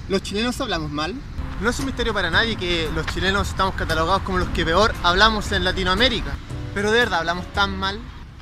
¿Los chilenos hablamos mal? No es un misterio para nadie que los chilenos estamos catalogados como los que peor hablamos en Latinoamérica. Pero de verdad, ¿hablamos tan mal?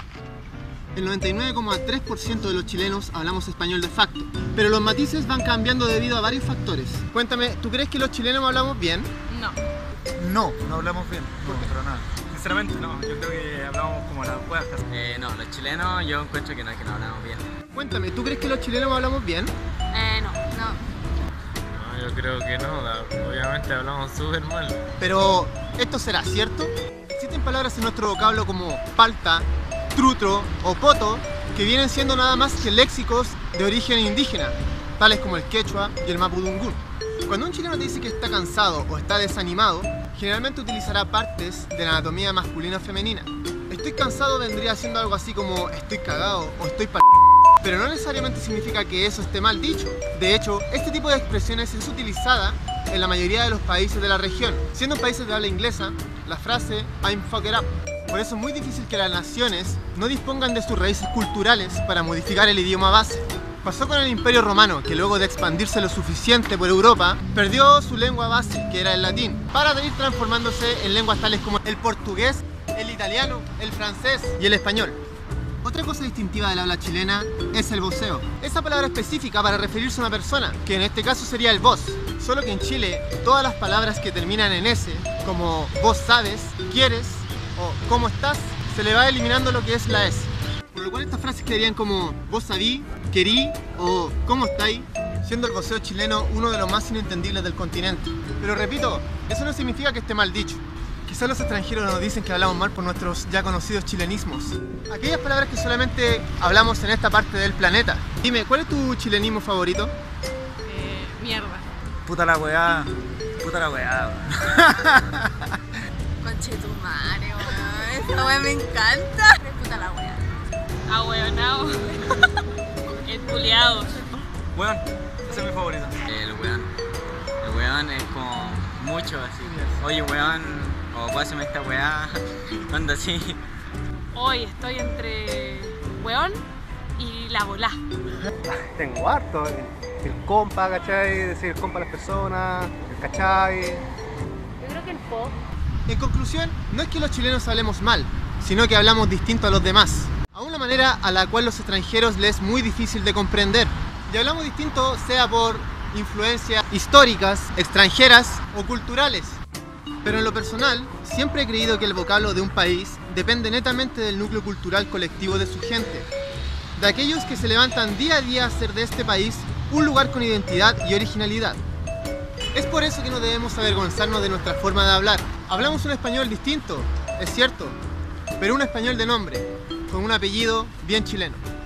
El 99,3% de los chilenos hablamos español de facto, pero los matices van cambiando debido a varios factores. Cuéntame, ¿tú crees que los chilenos hablamos bien? No. No hablamos bien, no, pero nada. Sinceramente no, yo creo que hablamos como las huevas. No, los chilenos yo encuentro que no hablamos bien. Cuéntame, ¿tú crees que los chilenos hablamos bien? No. No, yo creo que no, obviamente hablamos súper mal. Pero, ¿esto será cierto? Existen palabras en nuestro vocablo como palta, trutro o poto que vienen siendo nada más que léxicos de origen indígena, tales como el quechua y el mapudungún. Cuando un chileno te dice que está cansado o está desanimado, generalmente utilizará partes de la anatomía masculina o femenina. Estoy cansado vendría siendo algo así como estoy cagado o estoy pero no necesariamente significa que eso esté mal dicho. De hecho, este tipo de expresiones es utilizada en la mayoría de los países de la región. Siendo países de habla inglesa, la frase I'm fucked up. Por eso es muy difícil que las naciones no dispongan de sus raíces culturales para modificar el idioma base. Pasó con el Imperio Romano, que luego de expandirse lo suficiente por Europa, perdió su lengua base, que era el latín, para ir transformándose en lenguas tales como el portugués, el italiano, el francés y el español. Otra cosa distintiva del habla chilena es el voceo. Esa palabra específica para referirse a una persona, que en este caso sería el vos. Solo que en Chile, todas las palabras que terminan en S, como vos sabes, quieres o cómo estás, se le va eliminando lo que es la S. Por lo cual estas frases quedarían como vos sabí, querí o cómo estáis, siendo el voceo chileno uno de los más inentendibles del continente. Pero repito, eso no significa que esté mal dicho. Quizás los extranjeros nos dicen que hablamos mal por nuestros ya conocidos chilenismos. Aquellas palabras que solamente hablamos en esta parte del planeta. Dime, ¿cuál es tu chilenismo favorito? Mierda. Puta la weá, weón. Conchetumare, weón. Esta weá me encanta. Puta la weá. Ahueonao. Enculeados. Weón, ese es mi favorito. El weón es como mucho así. Oye weón, o pásame esta weá, anda así. Hoy estoy entre weón y la volá. Tengo harto, el compa, ¿cachai? Decir el compa a las personas, el cachai. Yo creo que el po. En conclusión, no es que los chilenos hablemos mal, sino que hablamos distinto a los demás. A una manera a la cual los extranjeros les es muy difícil de comprender. Y hablamos distinto sea por influencias históricas, extranjeras o culturales. Pero en lo personal, siempre he creído que el vocablo de un país depende netamente del núcleo cultural colectivo de su gente. De aquellos que se levantan día a día a hacer de este país un lugar con identidad y originalidad. Es por eso que no debemos avergonzarnos de nuestra forma de hablar. Hablamos un español distinto, es cierto, pero un español de nombre, con un apellido bien chileno.